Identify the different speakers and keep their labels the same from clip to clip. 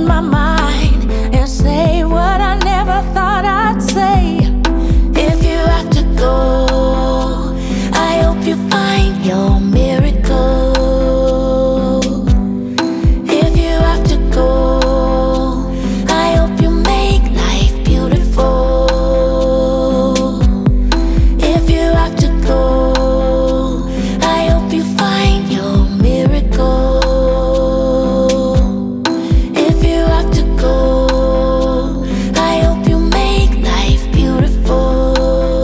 Speaker 1: open my mind and say what I never thought I'd say. If you have to go, I hope you find your miracle. If you have to go, I hope you make life beautiful. If you have to go, I hope you find your miracle. If you have to go, I hope you make life beautiful.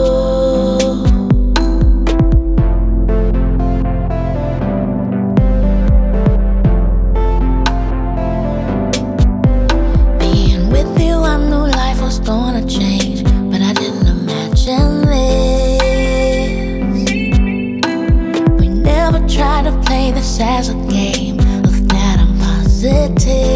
Speaker 1: Being with you, I knew life was gonna change, but I didn't imagine this. We never tried to play this as a game. Of that I'm positive.